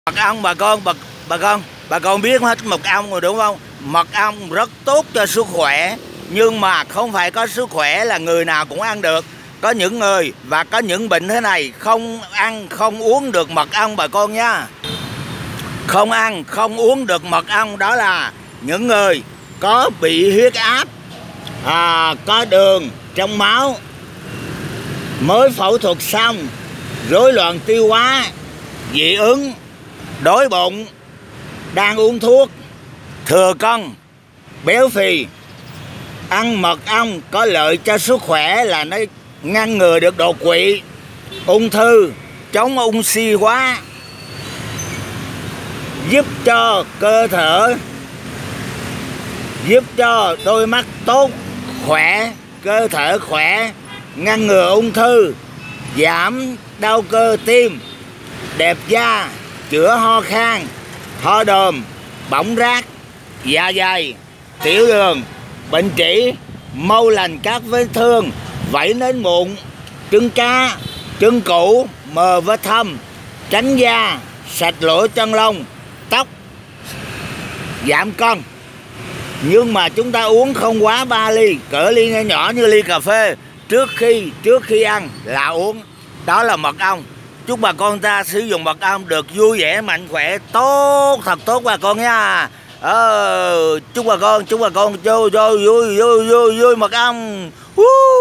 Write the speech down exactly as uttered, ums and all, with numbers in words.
Mật ong bà con, bà, bà con, bà con biết hết mật ong rồi đúng không? Mật ong rất tốt cho sức khỏe, nhưng mà không phải có sức khỏe là người nào cũng ăn được. Có những người và có những bệnh thế này không ăn, không uống được mật ong bà con nha. Không ăn, không uống được mật ong đó là những người có bị huyết áp, à, có đường trong máu, mới phẫu thuật xong, rối loạn tiêu hóa, dị ứng, đói bụng, đang uống thuốc, thừa cân, béo phì. Ăn mật ong có lợi cho sức khỏe là nó ngăn ngừa được đột quỵ, ung thư, chống oxy hóa, giúp cho cơ thể, giúp cho đôi mắt tốt, khỏe, cơ thể khỏe, ngăn ngừa ung thư, giảm đau cơ tim, đẹp da, chữa ho khan, ho đờm, bỏng rát, dạ dày, tiểu đường, bệnh trĩ, mau lành các vết thương, vảy nến mụn, chân cá, chân cũ, mờ vết thâm, tránh da, sạch lỗ chân lông, tóc, giảm cân. Nhưng mà chúng ta uống không quá ba ly, cỡ ly nhỏ nhỏ như ly cà phê trước khi trước khi ăn là uống. Đó là mật ong. Chúc bà con ta sử dụng mật ong được vui vẻ, mạnh khỏe, tốt, thật tốt bà con nha. Ờ, chúc bà con, chúc bà con vui vui vui vui vui mật ong. Uh.